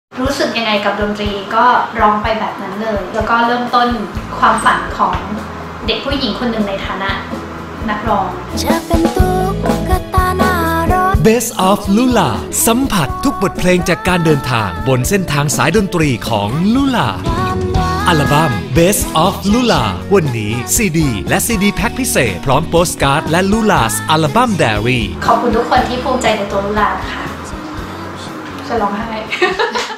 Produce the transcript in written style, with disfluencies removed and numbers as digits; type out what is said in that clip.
รู้สึกยังไงกับดนตรีก็ร้องไปแบบนั้นเลยแล้วก็เริ่มต้นความฝันของเด็กผู้หญิงคนหนึ่งในฐานะนักร้องจะเป็นตุ๊กตาหน้ารถ Best of Lula สัมผัสทุกบทเพลงจากการเดินทางบนเส้นทางสายดนตรีของ Lula อัลบั้ม Best of Lula วันนี้ซีดีและซีดีแพ็คพิเศษพร้อมโปสการ์ดและ Lula's อัลบั้ม Diary ขอบคุณทุกคนที่ภูมิใจในตัวลูลาค่ะจะร้องไห้